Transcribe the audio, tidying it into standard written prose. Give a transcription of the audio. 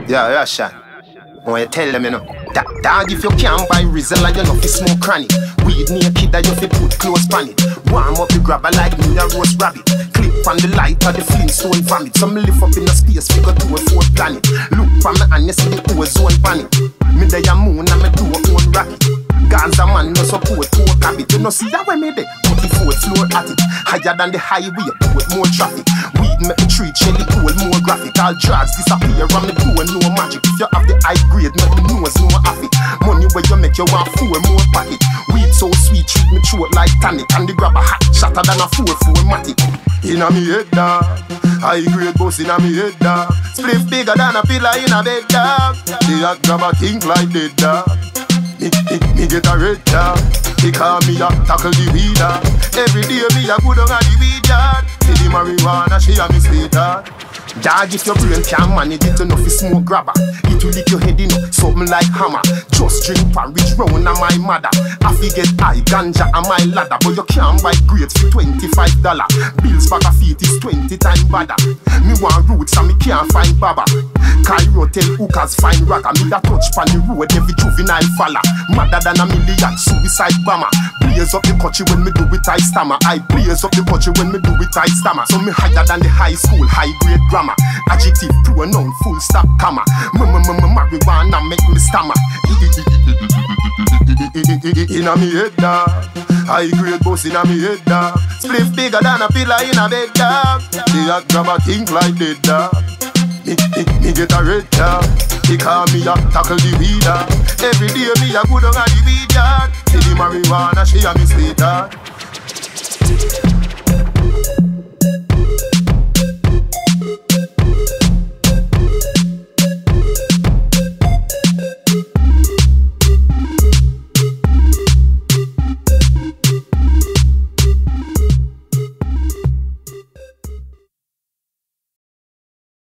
Yeah, Rvssian. When you tell them, you know, dog, if you can't buy Rvssian, you know, fi smoke cranny. Weed naked, that you fi put close pan it. Warm up the grabber like me a roast rabbit. Clip on the light of the Flintstone vomit. So me lift up in the space, figure to a fourth planet. Look from me and you see the ozone panic. Me day a moon and me do a own rocket. Gaza man no support poor habit. You know see that way me dey 44th floor at it. Higher than the highway, put more traffic. Weed make the tree cherry cool, more graphic. All drugs disappear and me doing no magic. If you have the high grade, make me nose no affy. Money where you make you want 4 more pocket. Weed so sweet, treat me throat like tonic. And the grab a hot shatter than a 4 matic. Inna me head dog, high grade boss inna me head dog. Spliff bigger than a pillar in a bed dog. The hot grab a think like dead dog. Me get a red dog. He call me a tackle the weed dog. Every day me a good on the weed dog. See the marijuana she a me sweet dog. Dog, if your brain can't manage it enough, you smoke grabber. It will lick your head in, something like hammer. Just drink porridge round a my mother. I get high ganja on my ladder. But you can't buy grapes for $25. Bills back a feet is 20 times badder. Me want roots and me can't find baba. Cairo tell hookers find ragga. Me da touch pan the road every juvenile falla. Madder than a million suicide bomber. Blaze up the country when me do it I stammer. I blaze up the country when me do it I stammer. So me higher than the high school, high grade grammar. Adjective, pronoun, full stop, comma. Marijuana make me stammer. Inna me head dog, high grade boss inna me head dog. Spliff bigger than a pillar in a bed dog. The hot grab a think like dead dog. Me get a red dog. He call me a tackle the weed dog. Every day me a good on the weed dog. See the marijuana she a me sweet dog.